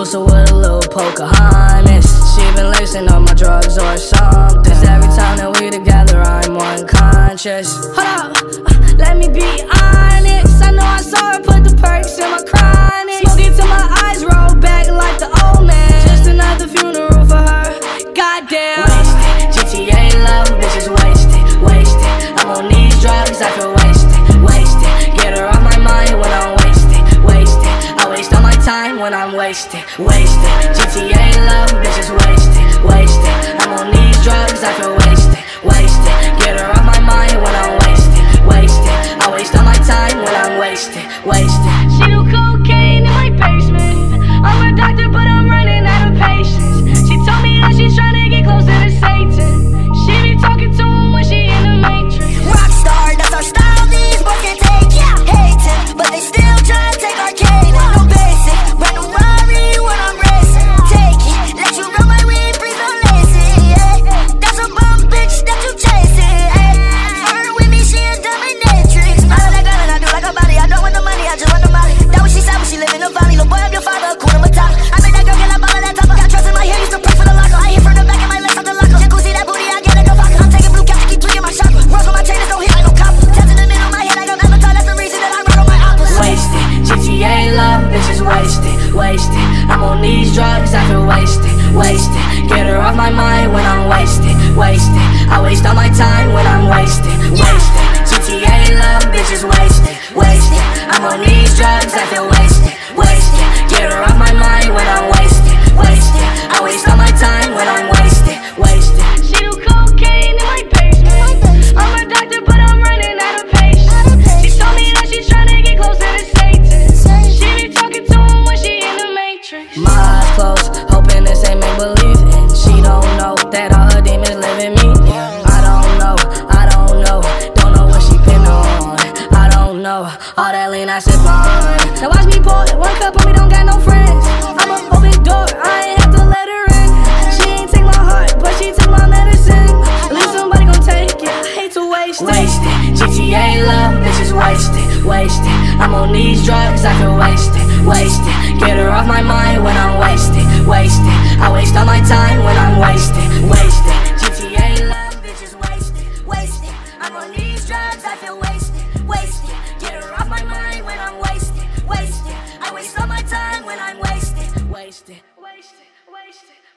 Medusa with a little Pocahontas. She been lacing up my drugs or something. 'Cause every time that we together, I'm unconscious. Hold up, let me be honest. I know I saw her put the perks in my chronic. Smoke it till my eyes roll back like the old man. Just another funeral for her. Goddamn. Wasted, GTA love, bitches wasted, wasted. I'm on these drugs, I feel wasted, wasted. Get her off my mind when I'm wasted, wasted. I waste all my time when I'm wasted, wasted. GTA love, bitches wasted, wasted. I'm on these drugs, I feel wasted, wasted. Get her off my mind when I'm wasted, wasted. I waste all my time when I'm wasted, wasted. She do cocaine in my basement. I'm a doctor, but I'm running out of patience. She told me that she's trying to get closer to Satan. She be talking to him when she in the Matrix. Rockstar, that's our style, these boys can't take it. Hating, but they still try to take our cake. No basic, brand new Rari when I'm racing. Take it, let you run my weed, please don't lazy. Yeah. That's a bum bitch that you chasing. Yeah. Her with me, she a dominatrix. I love that girl and I do like her body. I don't want the money, I just want the money. That what she said when she live in the valley. Little boy, I'm your father, Kuna Matata. I made that girl get up all of that top. Got trust in my hair, used to pray for the locker. I hit from the back of my legs out the locker. Jacuzzi, that booty, I get it, go vodka. I'm taking blue caps to keep tweaking my chakra. Rose on my chain, there's no hit like no copper. Taps in the middle of my head like I'm Avatar. That's the reason that I ride on my opera. Wasted, GTA love, bitches wasted, wasted. I'm on these drugs, I feel wasted, wasted. Get her off my mind when I'm wasted, wasted. I waste all my time when I'm wasted, wasted. GTA love, bitches wasted, wasted. I'm on these drugs, I feel wasted, wasted. Get her off my mind when I'm wasted, wasted. I waste all my time when I'm wasted, wasted. She do cocaine in my basement. I'm a doctor, but I'm running out of patience. She told me that she's trying to get closer to Satan. She be talking to him when she in the Matrix. My eyes closed, hoping this ain't make believe. And she don't know that all her demons live in me. I don't know, don't know what she been on. I don't know, all that lean I sip on. Now watch me pour it, one cup on me, don't got no friends. I'm a open door, I ain't have to let her in. She ain't take my heart, but she took my medicine. At least somebody gon' take it, I hate to waste it. Wasted, GTA love, bitches wasted, wasted. I'm on these drugs, I feel wasted, wasted. Get her off my mind when I'm wasted, wasted. I waste all my time when I'm wasted, wasted. GTA love, bitches wasted, wasted. I'm on these drugs, I feel wasted, wasted. Get her off my mind when I'm wasted, wasted. I waste all my time when I'm wasted, wasted, wasted, wasted.